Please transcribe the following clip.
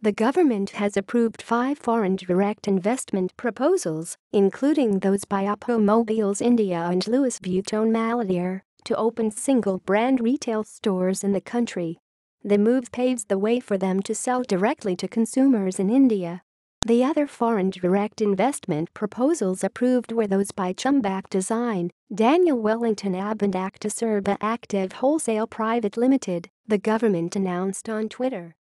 The government has approved 5 foreign direct investment proposals, including those by Oppo Mobiles India and Louis Vuitton Malletier, to open single-brand retail stores in the country. The move paves the way for them to sell directly to consumers in India. The other foreign direct investment proposals approved were those by Chumbak Design, Daniel Wellington AB and Acta Serba Active Wholesale Private Limited, the government announced on Twitter.